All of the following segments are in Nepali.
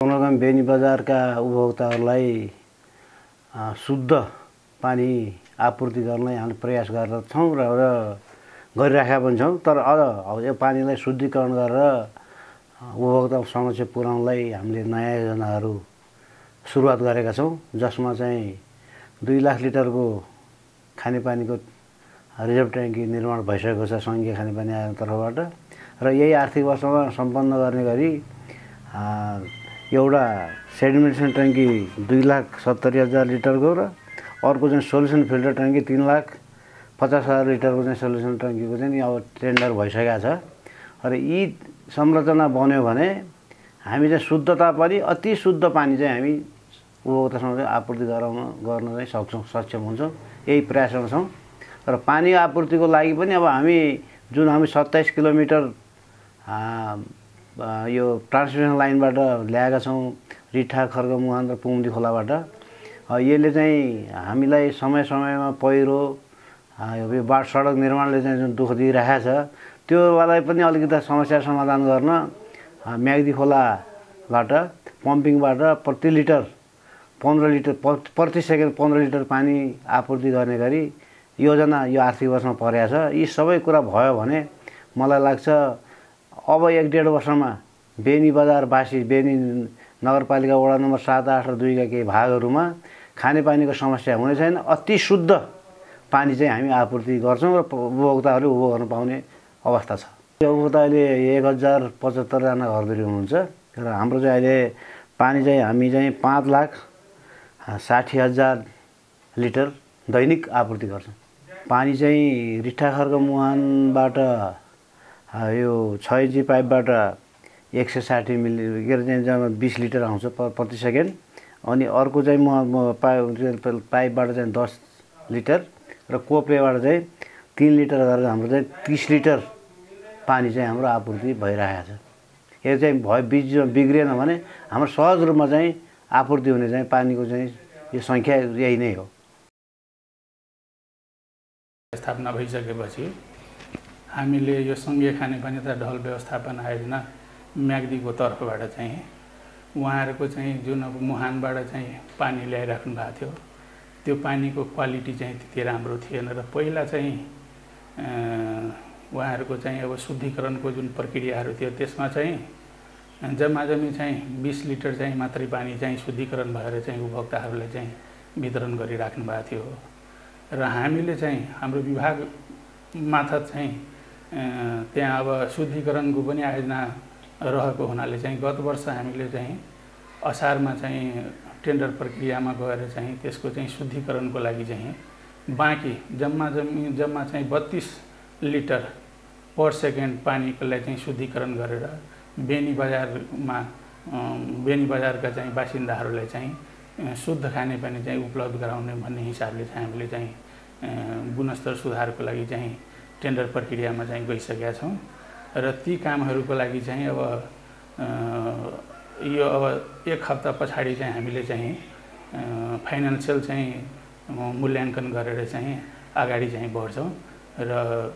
पनौगामी बेनी बजारका उपभोक्ताहरूलाई शुद्ध पानी आपूर्ति गर्न हामीले प्रयास गरेर छौँ र गरिराखेका पनि छौँ। तर अझ यो पानीलाई शुद्धिकरण गरेर उपभोक्ता समक्ष पुर्याउनलाई हामीले नयाँ योजनाहरू सुरुवात गरेका छौँ, जसमा चाहिँ 2 लाख लिटरको खानेपानीको रिजर्भ ट्याङ्की निर्माण भइसकेको छ सङ्घीय खानेपानी आयोगको तर्फबाट। र यही आर्थिक वर्षमा सम्पन्न गर्ने गरी एउटा सेडिमेन्टेसन ट्याङ्की 2,70,000 लिटरको र अर्को चाहिँ सोल्युसन फिल्टर ट्याङ्की 3,50,000 लिटरको चाहिँ सोल्युसन ट्याङ्कीको चाहिँ अब टेन्डर भइसकेको छ। र यी संरचना बन्यो भने हामी चाहिँ शुद्धता पनि अति शुद्ध पानी चाहिँ हामी उपभोक्तासँग आपूर्ति गर्न चाहिँ सक्षम हुन्छौँ। यही प्रयासमा छौँ। र पानी आपूर्तिको लागि पनि अब हामी 27 किलोमिटर यो ट्रान्समिसन लाइनबाट ल्याएका छौँ, रिठा, खर्गमुहान र पुमदी खोलाबाट। यसले चाहिँ हामीलाई समय समयमा पहिरो यो बाटो सडक निर्माणले चाहिँ जुन दुःख दिइरहेको छ त्योलाई पनि अलिकति समस्या समाधान गर्न म्याग्दी खोलाबाट पम्पिङबाट प्रति लिटर 15 लिटर प्रति सेकेन्ड 15 लिटर पानी आपूर्ति गर्ने गरी योजना यो आर्थिक वर्षमा परेको छ। यी सबै कुरा भयो भने मलाई लाग्छ अब 1-1.5 वर्षमा बेनी बजारवासी बेनी नगरपालिका वडा नम्बर 7, 8 र 2 का केही भागहरूमा खानेपानीको समस्या हुने छैन। अति शुद्ध पानी चाहिँ हामी आपूर्ति गर्छौँ र उपभोक्ताहरूले उपभोग गर्न पाउने अवस्था छ। यो उपभोक्ता अहिले 1075 जना घरधुरी हुनुहुन्छ र हाम्रो चाहिँ अहिले पानी चाहिँ हामी चाहिँ 5,60,000 लिटर दैनिक आपूर्ति गर्छौँ। पानी चाहिँ रिठा खर्गमुहानबाट यो 6 इन्ची पाइपबाट 160 मिली चाहिँ 20 लिटर आउँछ प्रति सेकेन्ड। अनि अर्को चाहिँ पाइपबाट चाहिँ 10 लिटर र कोप्रेबाट चाहिँ 3 लिटर गरेर हाम्रो चाहिँ 30 लिटर पानी चाहिँ हाम्रो आपूर्ति भइरहेको छ। यो चाहिँ बिचमा बिग्रिएन भने हाम्रो सहज रूपमा चाहिँ आपूर्ति हुने चाहिँ पानीको चाहिँ यो सङ्ख्या यही नै हो। स्थापना भइसकेपछि हामीले यो सङ्घीय खानेपानी तथा ढल व्यवस्थापन आयोजना म्याग्दीको तर्फबाट चाहिँ उहाँहरूको चाहिँ जुन अब मुहानबाट चाहिँ पानी ल्याइराख्नु भएको थियो त्यो पानीको क्वालिटी चाहिँ त्यति राम्रो थिएन र पहिला चाहिँ उहाँहरूको चाहिँ अब शुद्धिकरणको जुन प्रक्रियाहरू थियो त्यसमा चाहिँ जम्माजम्मी चाहिँ 20 लिटर चाहिँ मात्रै पानी चाहिँ शुद्धिकरण भएर चाहिँ उपभोक्ताहरूलाई चाहिँ वितरण गरिराख्नु भएको थियो। र हामीले चाहिँ हाम्रो विभाग मार्फत चाहिँ त्यहाँ अब शुद्धिकरणको पनि आयोजना रहेको हुनाले चाहिँ गत वर्ष हामीले चाहिँ असारमा चाहिँ टेन्डर प्रक्रियामा गएर चाहिँ त्यसको चाहिँ शुद्धिकरणको लागि चाहिँ बाँकी जम्मा चाहिँ 32 लिटर पर सेकेन्ड पानीको लागि चाहिँ शुद्धिकरण गरेर बेनी बजारका चाहिँ बासिन्दाहरूलाई चाहिँ शुद्ध खानेपानी चाहिँ उपलब्ध गराउने भन्ने हिसाबले चाहिँ हामीले चाहिँ गुणस्तर सुधारको लागि चाहिँ टेन्डर प्रक्रियामा चाहिँ गइसकेका छौँ। र ती कामहरूको लागि चाहिँ अब यो अब 1 हप्ता पछाडि चाहिँ हामीले चाहिँ फाइनान्सियल चाहिँ मूल्याङ्कन गरेर चाहिँ अगाडि चाहिँ बढ्छौँ र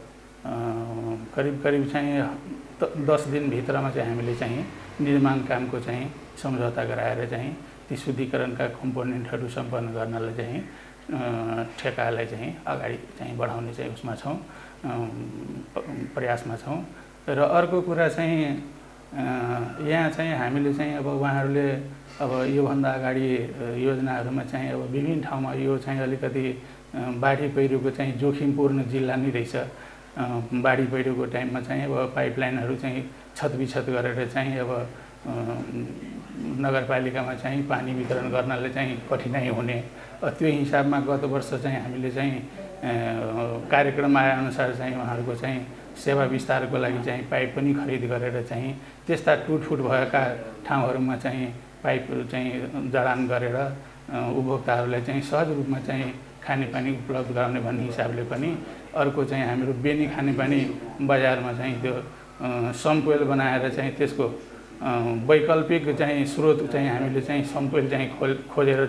करिब चाहिँ 10 दिनभित्रमा चाहिँ हामीले चाहिँ निर्माण कामको चाहिँ सम्झौता गराएर चाहिँ ती शुद्धिकरणका कम्पोनेन्टहरू सम्पन्न गर्नलाई चाहिँ ठेकालाई चाहिँ अगाडि चाहिँ बढाउने चाहिँ उसमा छौँ, प्रयासमा छौँ। र अर्को कुरा चाहिँ यहाँ चाहिँ हामीले चाहिँ अब उहाँहरूले अब योभन्दा अगाडि योजनाहरूमा चाहिँ अब विभिन्न ठाउँमा यो चाहिँ अलिकति बाढी पहिरोको चाहिँ जोखिमपूर्ण जिल्ला नै रहेछ। बाढी पहिरोको टाइममा चाहिँ अब पाइपलाइनहरू चाहिँ छतविछत गरेर चाहिँ अब नगरपालिकामा चाहिँ पानी वितरण गर्नले चाहिँ कठिनाइ हुने। त्यो हिसाबमा गत वर्ष चाहिँ हामीले चाहिँ कार्यक्रम आएअनुसार चाहिँ उहाँहरूको चाहिँ सेवा विस्तारको लागि चाहिँ पाइप पनि खरिद गरेर चाहिँ त्यस्ता टुटफुट भएका ठाउँहरूमा चाहिँ पाइप चाहिँ जडान गरेर उपभोक्ताहरूलाई चाहिँ सहज रूपमा चाहिँ खानेपानी उपलब्ध गराउने भन्ने हिसाबले पनि अर्को चाहिँ हाम्रो बेनी खानेपानी बजारमा चाहिँ त्यो सम्पवेल बनाएर चाहिँ त्यसको वैकल्पिक चाहिँ स्रोत चाहिँ हामीले चाहिँ सम्पवेल चाहिँ खोजेर चाहिँ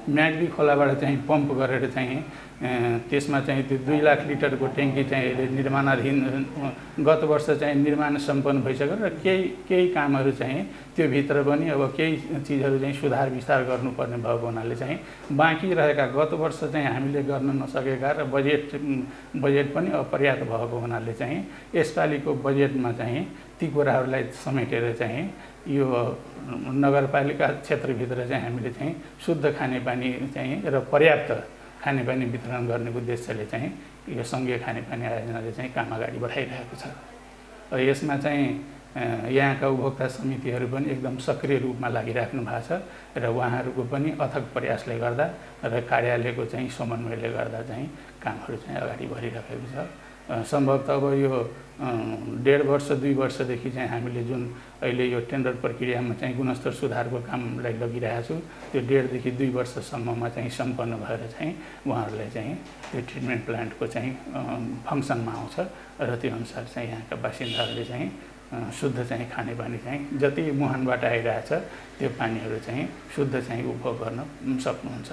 म्याग्दी खोलाबाट चाहिँ पम्प गरेर चाहिँ त्यसमा चाहिँ त्यो 2 लाख लिटरको ट्याङ्की चाहिँ अहिले निर्माणाधीन गत वर्ष चाहिँ निर्माण सम्पन्न भइसक्यो र केही कामहरू चाहिँ त्यो भित्र पनि अब केही चिजहरू चाहिँ सुधार विस्तार गर्नुपर्ने भएको हुनाले चाहिँ बाँकी रहेका गत वर्ष चाहिँ हामीले गर्न नसकेका र बजेट पनि अपर्याप्त भएको हुनाले चाहिँ यसपालिको बजेटमा चाहिँ ती कुराहरूलाई समेटेर चाहिँ यो नगरपालिका क्षेत्रभित्र चाहिँ हामीले चाहिँ शुद्ध खानेपानी चाहिँ र पर्याप्त खानेपानी वितरण गर्ने उद्देश्यले चाहिँ यो सङ्घीय खानेपानी आयोजनाले चाहिँ काम अगाडि बढाइरहेको छ। यसमा चाहिँ यहाँका उपभोक्ता समितिहरू पनि एकदम सक्रिय रूपमा लागिराख्नु भएको छ र उहाँहरूको पनि अथक प्रयासले गर्दा र कार्यालयको चाहिँ समन्वयले गर्दा चाहिँ कामहरू चाहिँ अगाडि बढिरहेको छ। सम्भवतः अब यो 1.5 वर्ष 2 वर्षदेखि चाहिँ हामीले जुन अहिले यो टेन्डर प्रक्रियामा चाहिँ गुणस्तर सुधारको कामलाई लगिरहेको छु त्यो 1.5 देखि 2 वर्षसम्ममा चाहिँ सम्पन्न भएर चाहिँ उहाँहरूलाई चाहिँ त्यो ट्रिटमेन्ट प्लान्टको चाहिँ फङ्सनमा आउँछ र त्यो अनुसार चाहिँ यहाँका बासिन्दाहरूले चाहिँ शुद्ध चाहिँ खानेपानी चाहिँ जति मुहानबाट आइरहेछ त्यो पानीहरू चाहिँ शुद्ध चाहिँ उपभोग गर्न सक्नुहुन्छ।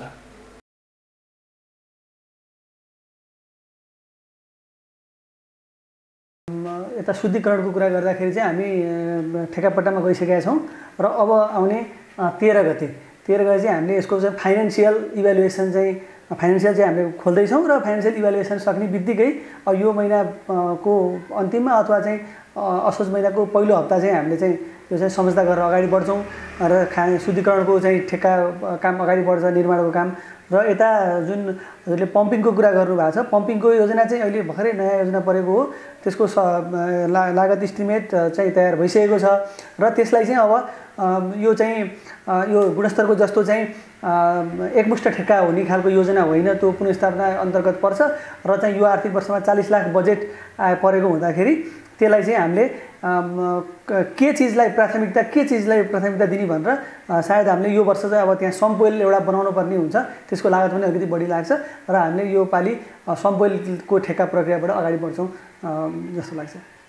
यता शुद्धिकरणको कुरा गर्दाखेरि चाहिँ हामी ठेकापट्टामा गइसकेका छौँ र अब आउने 13 गते चाहिँ हामीले यसको चाहिँ फाइनेन्सियल इभ्यालुएसन चाहिँ हामीले खोल्दैछौँ र फाइनेन्सियल इभ्यालुएसन सक्ने बित्तिकै यो महिनाको अन्तिममा अथवा चाहिँ असोज महिनाको पहिलो हप्ता चाहिँ हामीले चाहिँ यो चाहिँ सम्झौता गरेर अगाडि बढ्छौँ र शुद्धिकरणको चाहिँ ठेक्का काम अगाडि बढ्छ, निर्माणको काम। र यता जुन हजुरले पम्पिङको कुरा गर्नुभएको छ, पम्पिङको योजना चाहिँ अहिले भर्खरै नयाँ योजना परेको हो, त्यसको लागत इस्टिमेट चाहिँ तयार भइसकेको छ र त्यसलाई चाहिँ अब यो चाहिँ यो गुणस्तरको जस्तो चाहिँ एकमुष्ट ठेक्का हुने खालको योजना होइन, त्यो पुनर्स्थापना अन्तर्गत पर्छ र चाहिँ यो आर्थिक वर्षमा 40 लाख बजेट परेको हुँदाखेरि त्यसलाई चाहिँ हामीले के चिजलाई प्राथमिकता दिने भनेर सायद हामीले यो वर्ष चाहिँ अब त्यहाँ सम्पोइल एउटा बनाउनु पर्ने हुन्छ, त्यसको लागत पनि अलिकति बढी लाग्छ र हामीले यो पालि सम्पोइलको ठेक्का प्रक्रियाबाट अगाडि बढ्छौँ जस्तो लाग्छ।